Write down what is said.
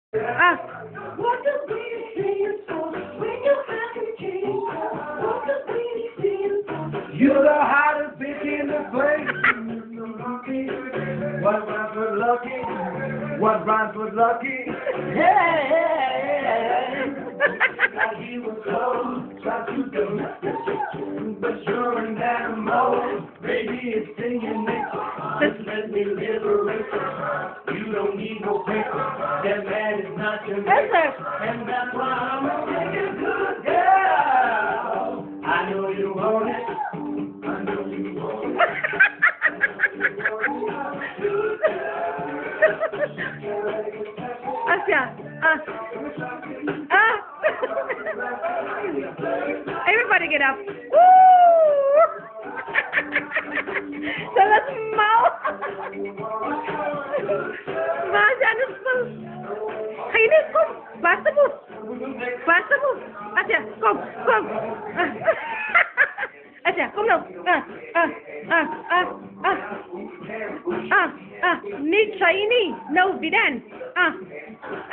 Ah, What does we stand for when you have to change? What does we stand for? You're the hottest bitch in the place. What rhymes with lucky? What rhymes with lucky? Yeah. Like you were close, try to domesticate, but you're an animal. Baby, it's in your nature. Just let me liberate you. You don't need no paper. That man is not your maker. And that's why I'm a really good girl. I know you want it. I know you want it. Asya. Ah. Everybody get up. Woo! So let's mau. Masyado full. Kainis, kom. Basta mo. Basta mo. Asya, kom. Kom. Asya, kom now. Need shiny. No, bidan.